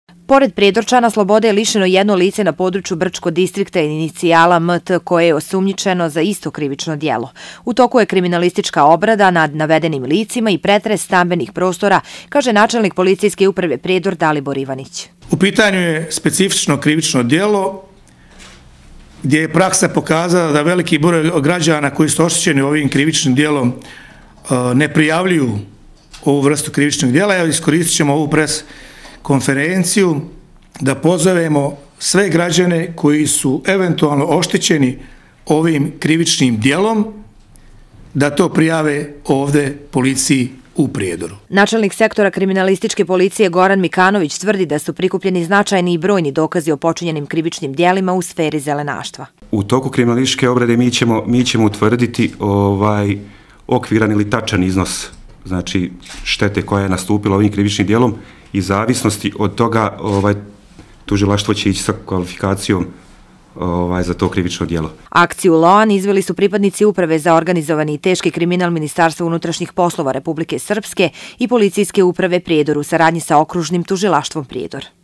Pored Prijedorčana, slobode je lišeno jedno lice na području Brčko distrikta inicijala MT koje je osumnjičeno za isto krivično djelo. U toku je kriminalistička obrada nad navedenim licima i pretres stambenih prostora, kaže načelnik policijske uprave Prijedor Dalibor Ivanić. U pitanju je specifično krivično djelo gdje je praksa pokazala da veliki broj građana koji su oštećeni ovim krivičnim djelom ne prijavljuju ovu vrstu krivičnog djela. Evo, iskoristit ćemo ovu pres konferenciju da pozovemo sve građane koji su eventualno oštećeni ovim krivičnim djelom da to prijave ovdje policiji u Prijedoru. Načelnik sektora kriminalističke policije Goran Mikanović tvrdi da su prikupljeni značajni i brojni dokazi o počinjenim krivičnim djelima u sferi zelenaštva. U toku kriminalističke obrade mi ćemo utvrditi okviran ili tačan iznos, znači štete koja je nastupila ovim krivičnim djelom i zavisnosti od toga tužilaštvo će ići sa kvalifikacijom za to krivično djelo. Akciju Loan izveli su pripadnici Uprave za organizovani i teški kriminal Ministarstva unutrašnjih poslova Republike Srpske i Policijske uprave Prijedor u saradnji sa Okružnim tužilaštvom Prijedor.